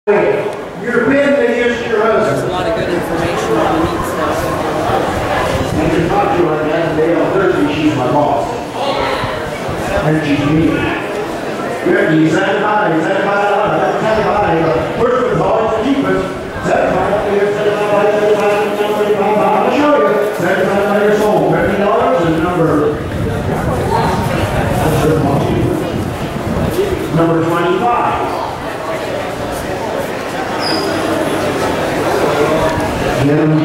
You're been against your husband. There's a lot of good information on the meat stuff. And to talk to her that day on Thursday, she's my boss. And she's me. You satisfied, first of all, it's the cheapest. Satisfied up here, satisfied, I'll show you. Satisfied by your soul. $50 is number. Number 25. Never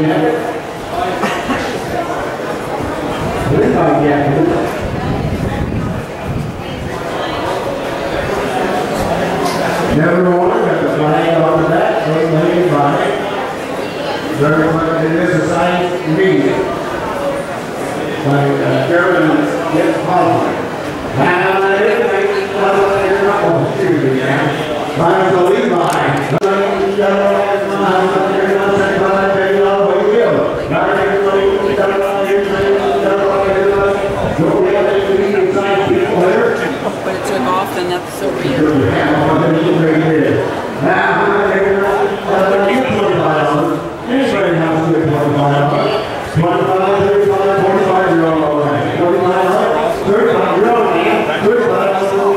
won, got the flag on the back, very much it is a science reading. Like German gets positive. Now you're not going to shoot me, man. I'm the Levi. But it took off, then that's so weird. Anybody has a good 25, 35, 45-year-old, 35-year-old man, 35,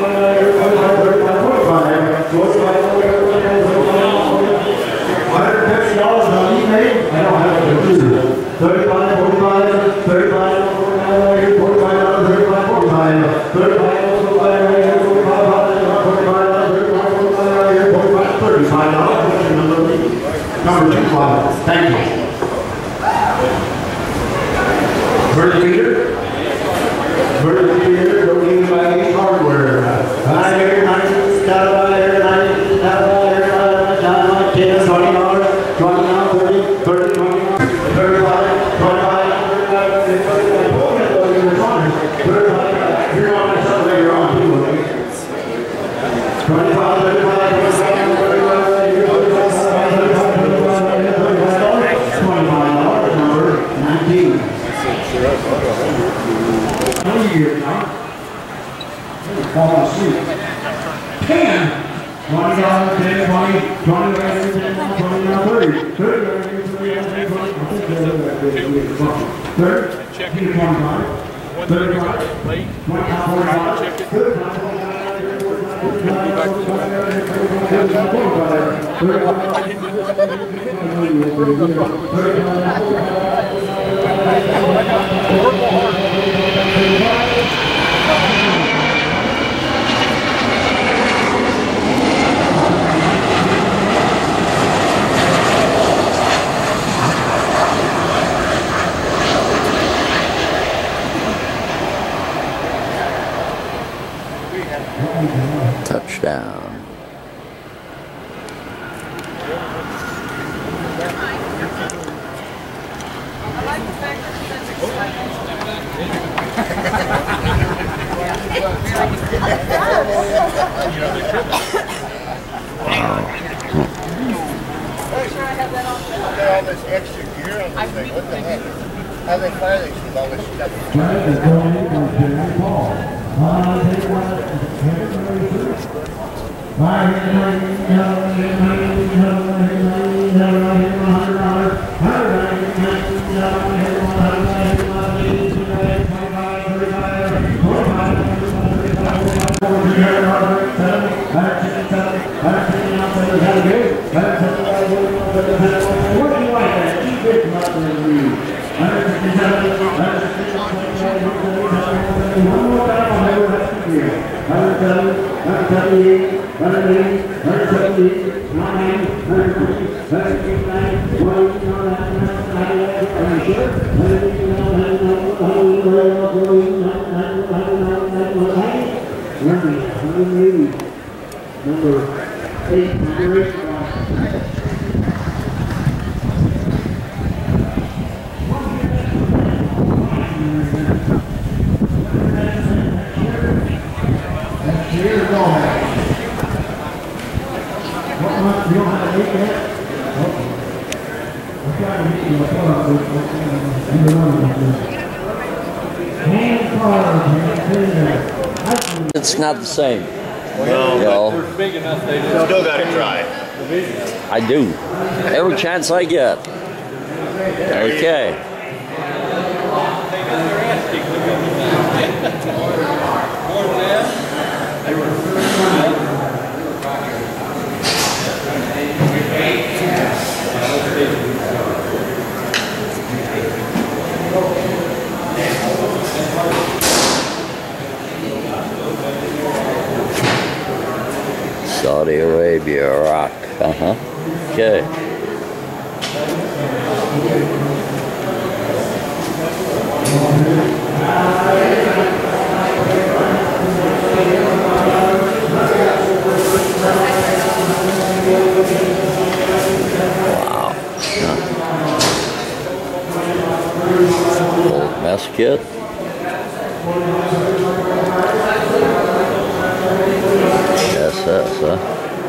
$150 on eBay. I don't have a computer. 35, 45, 35, 45, Number 25. Thank you. Bird Peter, don't need anybody hardware. Buy here, $10, $20, $30, $30, $35, you're on myself later on too, okay? 25, 35, years now. Fall asleep. 10, $20, 10, 20, 20, Touchdown. All this extra gear on this thing. What the heck? How do they fire these with all this stuff? Number 8, It's not the same. Well, Y'all. they're big enough they still got to try. I do. Every chance I get. Okay. Saudi Arabia, Iraq. Okay. Wow. Old mess kit. SS, huh?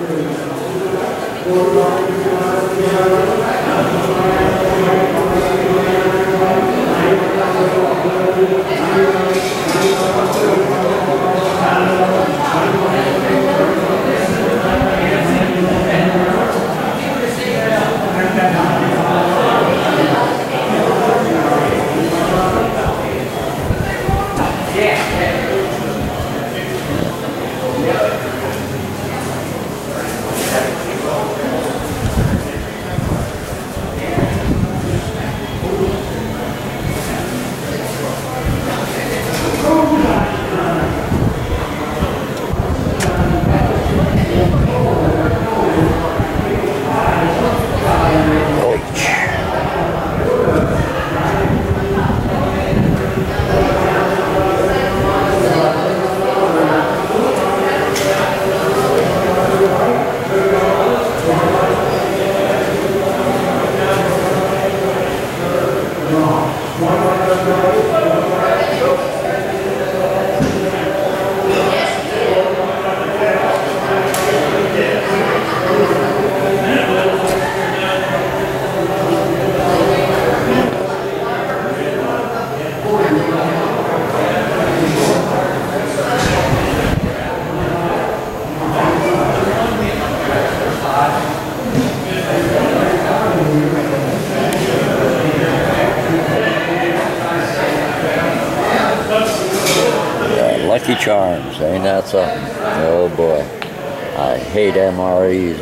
Lucky Charms, ain't that something? Oh boy, I hate MREs.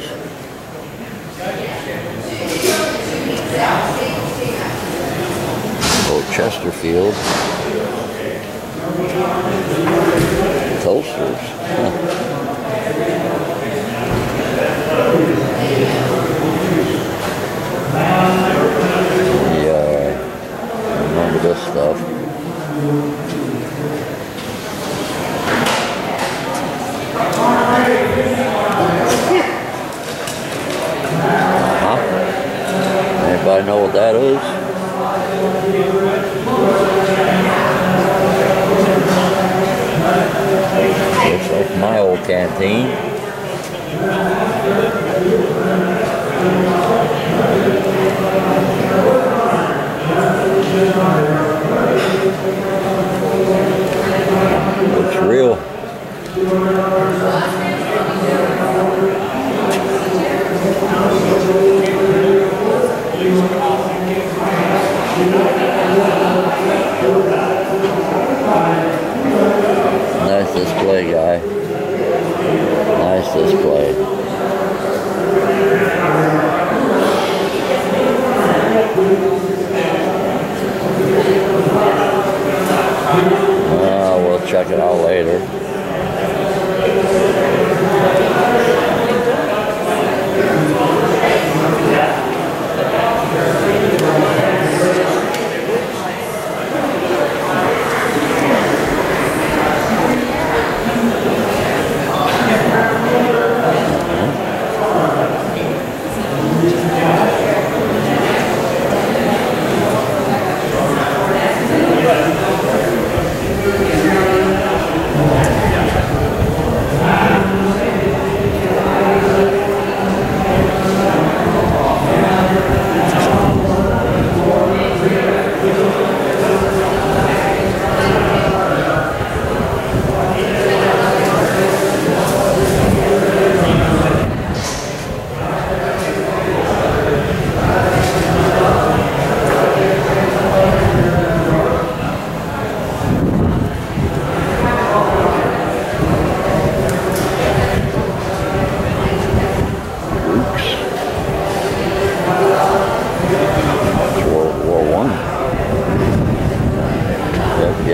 Old Chesterfield. Toasters. Yeah, I remember this stuff. Anybody know what that is? Looks like my old canteen. Looks real. Nice display, guy. Nice display. We'll check it out later.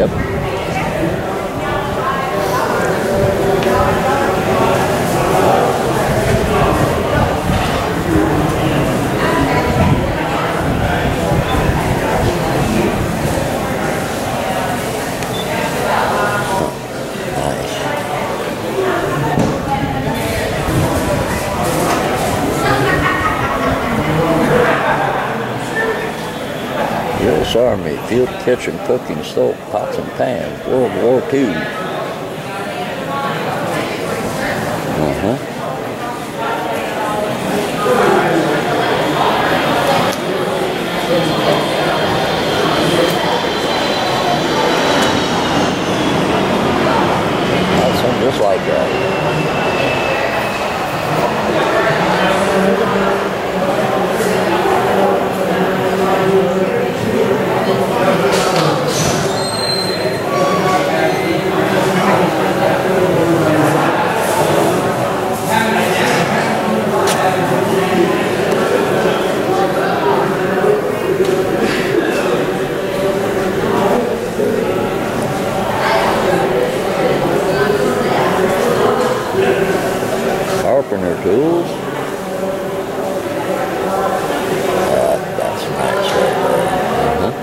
Yep. U.S. Army, field kitchen, cooking stove, pots and pans, World War II. That's something just like that. Carpenter tools. That's nice right there.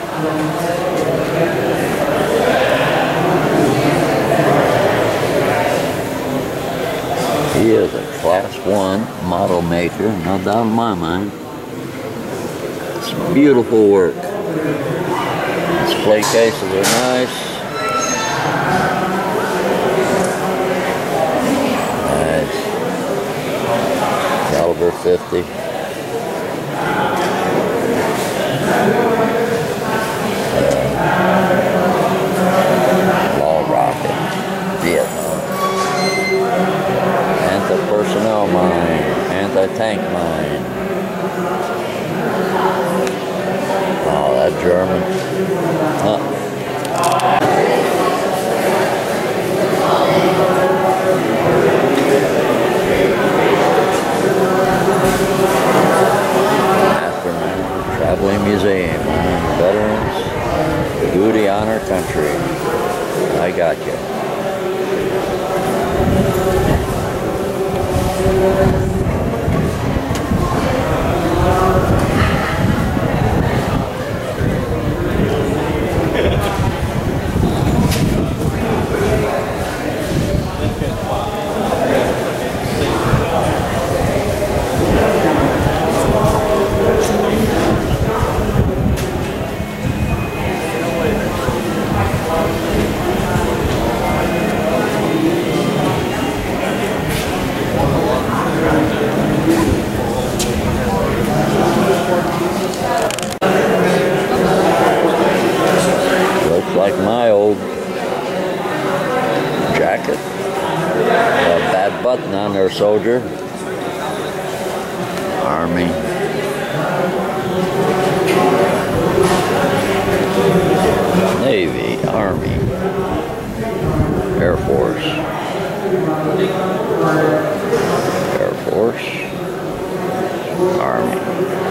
He is a Class 1 model maker, no doubt in my mind. It's beautiful work. Display cases are nice. Caliber 50. Ball rocket. Vietnam. Anti-personnel mine. Anti-tank mine. Oh, that German. Huh. Traveling Museum, Veterans, Duty Honor Country. I got you. Like my old jacket. A bad button on there, soldier. Army. Navy, Army, Air Force, Air Force, Army,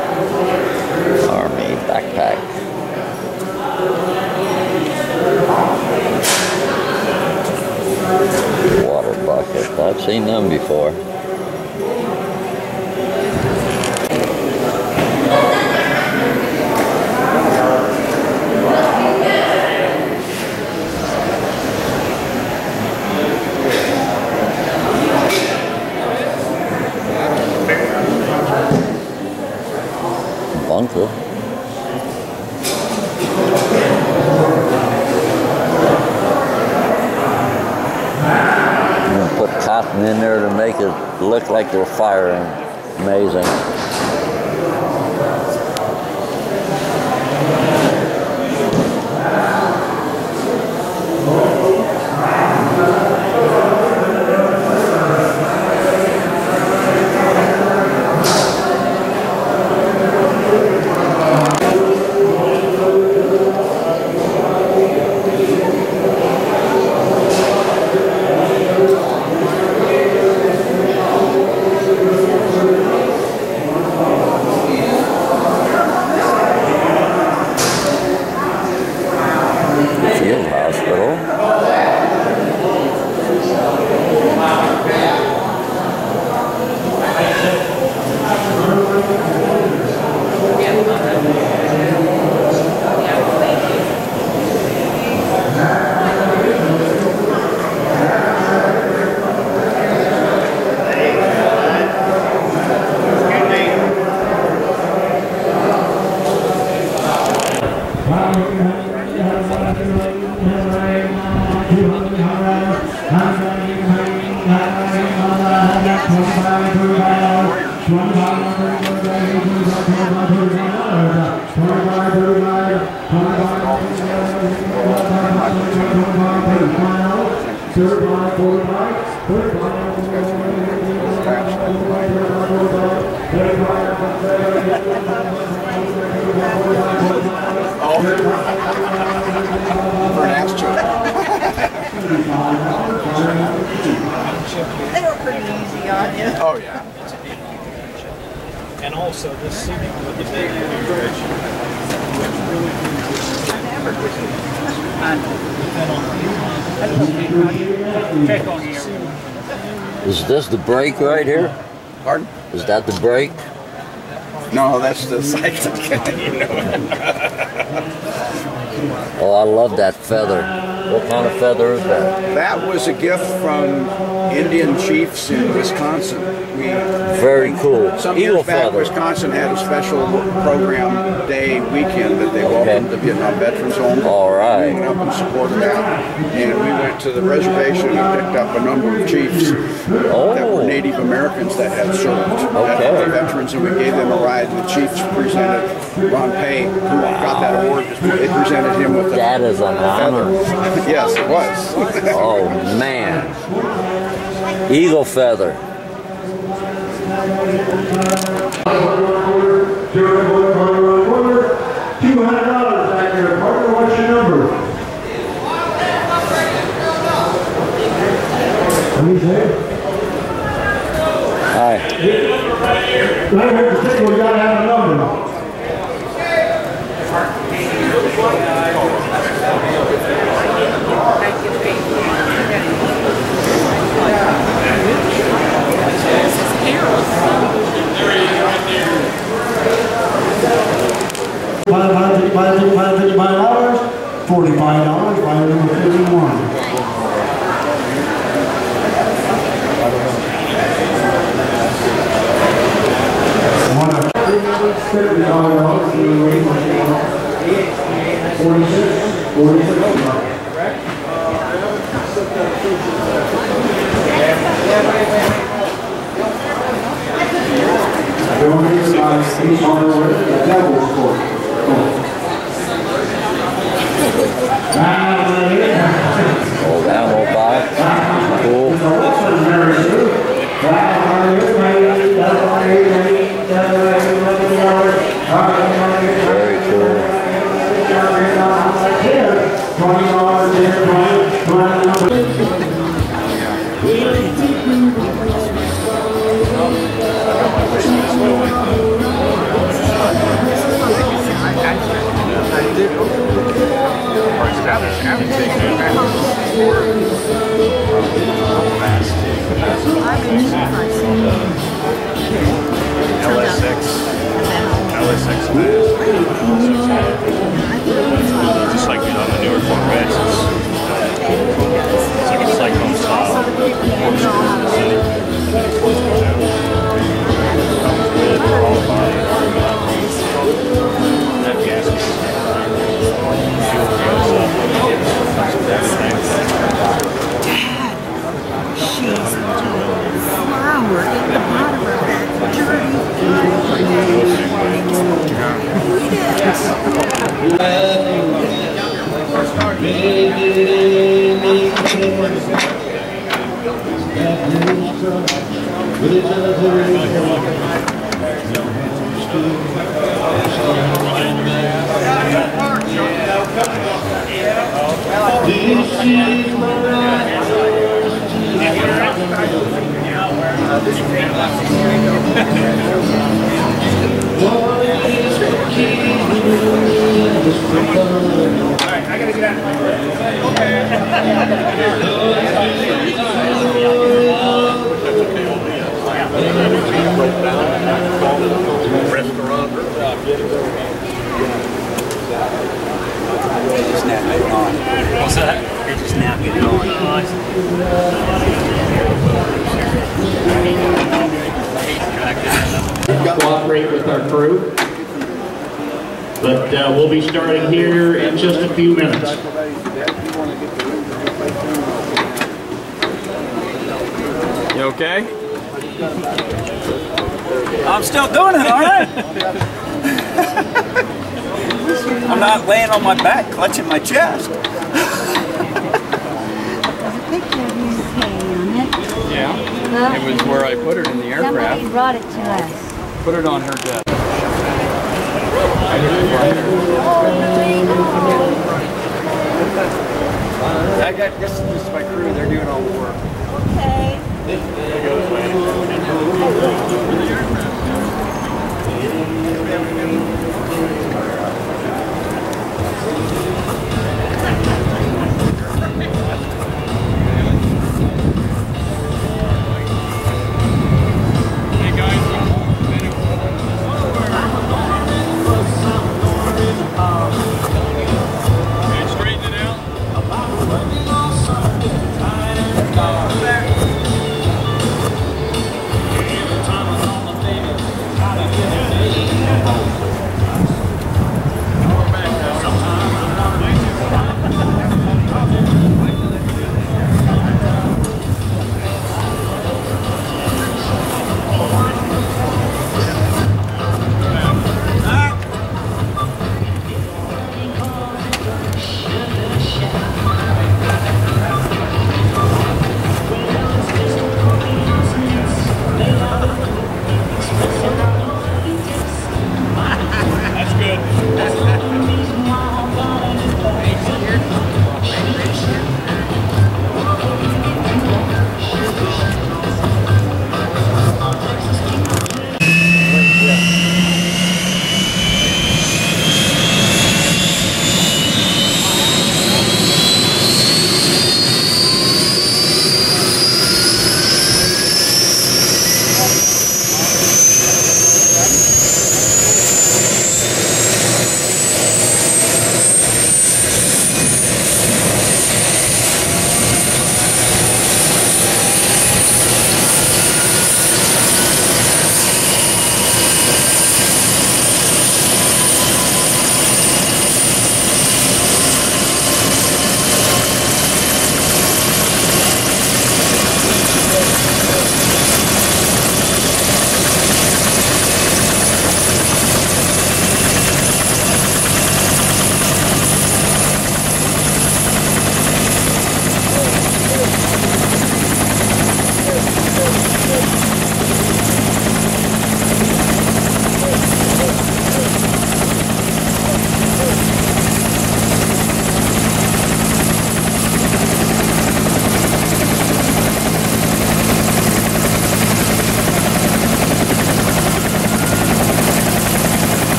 Army, backpack. Water bucket. I've seen them before. Bunker. Put cotton in there to make it look like they're firing. Amazing. For an ass choke. They were pretty easy on you. Oh yeah. And also this seating with the big Is this the brake right here? Pardon? Is that the brake? No, that's the sight. You know. Oh, I love that feather. What kind of feather is that? That was a gift from Indian chiefs in Wisconsin. Very cool. Some Eagle years back, feather. Wisconsin had a special program day weekend that they welcomed the Vietnam veterans home. All right. We went up and supported that. And we went to the reservation and picked up a number of chiefs that were Native Americans that had served. Okay. The veterans, and we gave them a ride. The chiefs presented Ron Pay, who got that award. They presented him with that is an honor. Yes, it was. Oh, man. Eagle feather. $200 back there. Partner, what's your number? What do you say? Hi. Right here at the table, you gotta have a number. $555, $45, by number 51. Old ammo box. Cool. Very cool. just like on the newer Corvettes. It's like a cyclone style. All body. That gasket. Fuel goes up. She's flour in the bottom of that dirty Alright, I gotta get out. Just now getting on. What's that? They're just now getting on. Cooperate with our crew. But we'll be starting here in just a few minutes. You okay? I'm still doing it, aren't I? I'm not laying on my back, clutching my chest. There's a picture of you on it. Yeah. Well, It was where I put it in the aircraft. somebody brought it to us. Put it on her desk. I got this is my crew, they're doing all the work. Okay.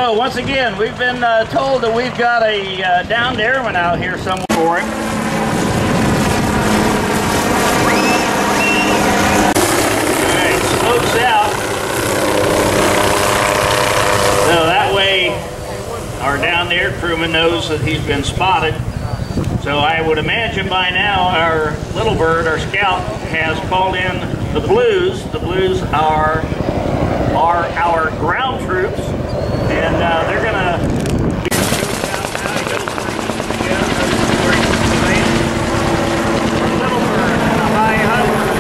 So once again, we've been told that we've got a downed airman out here somewhere for him. Alright, slopes out. So that way our downed air crewman knows that he's been spotted. So I would imagine by now our little bird, our scout, has called in the blues. The blues are our ground troops, and they're gonna be our little bird and a high hunter.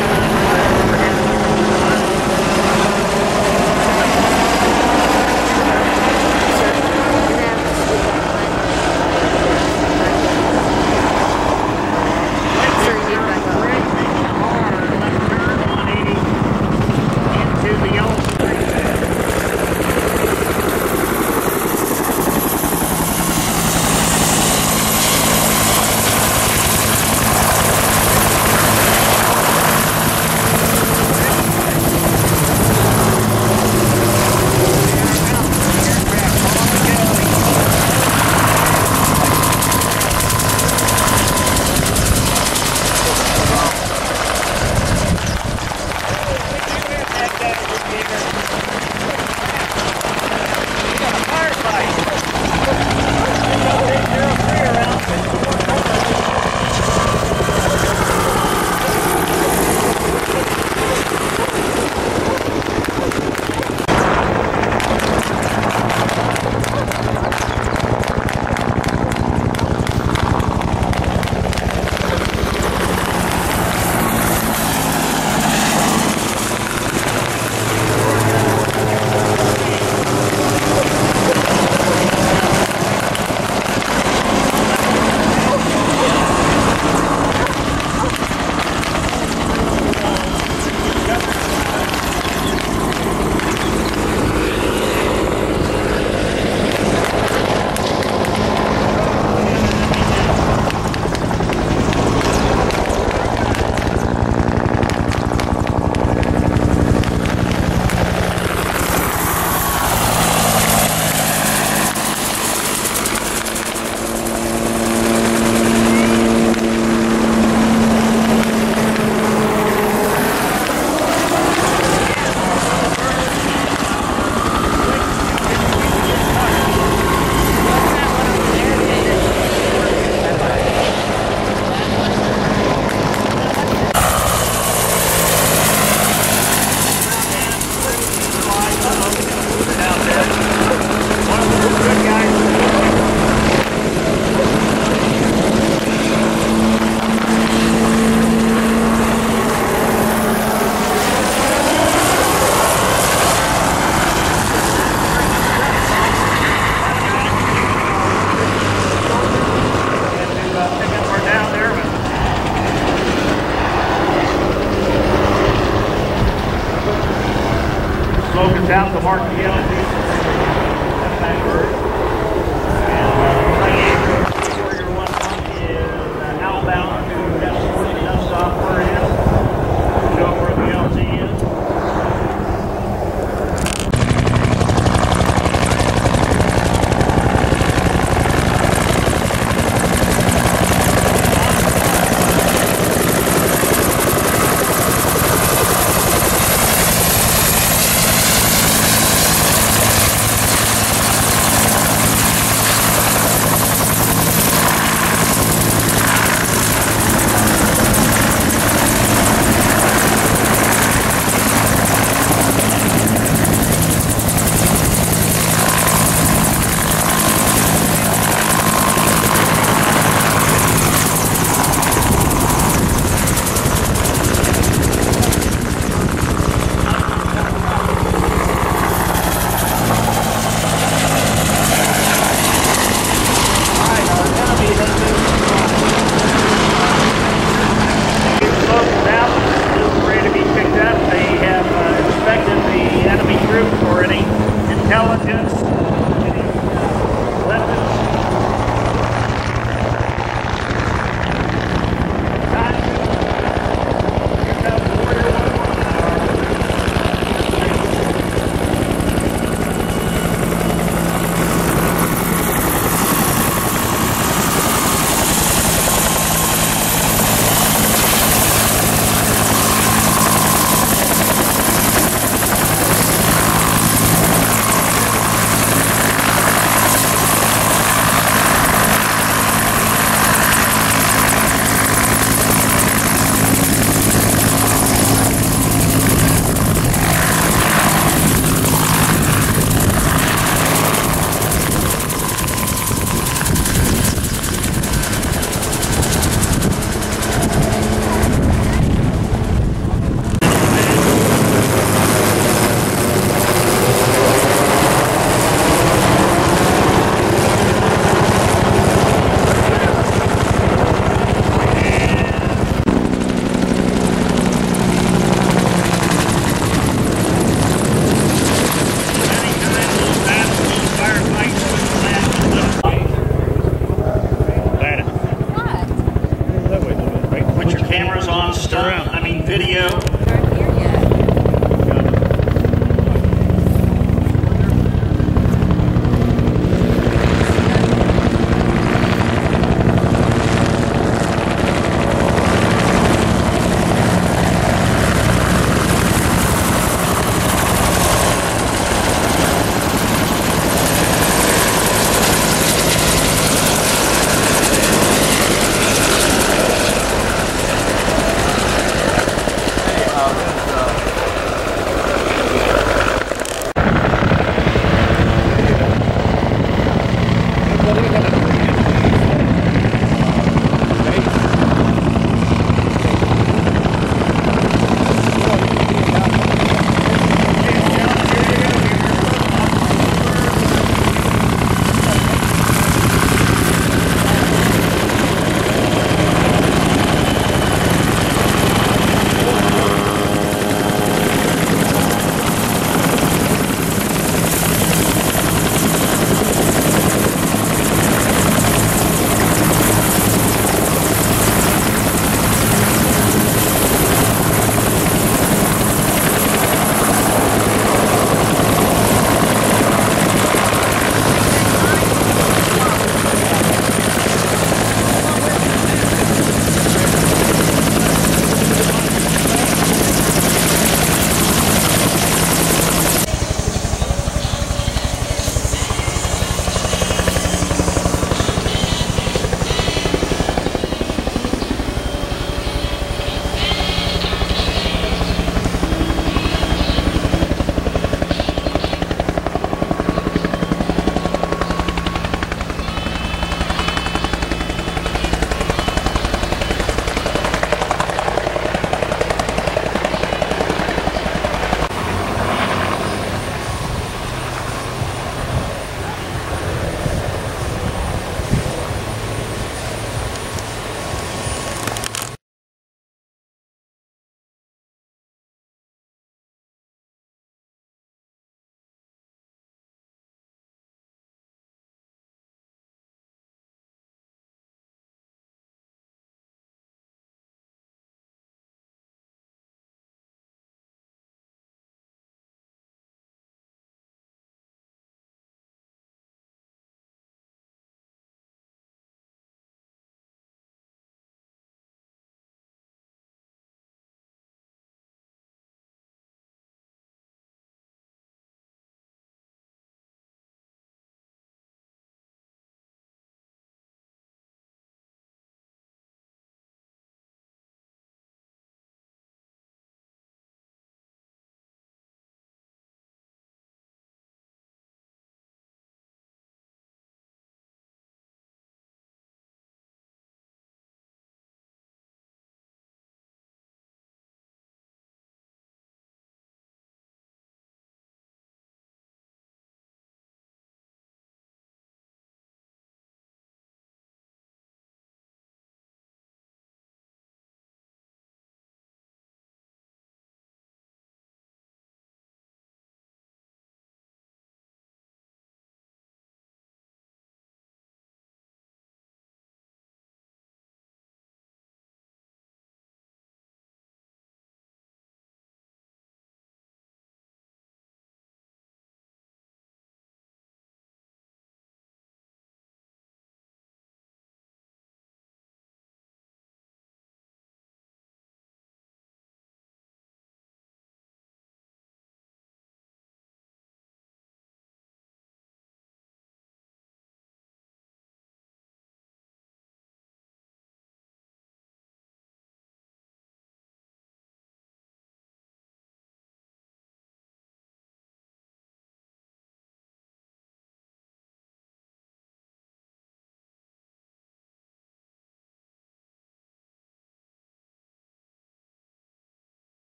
Out to mark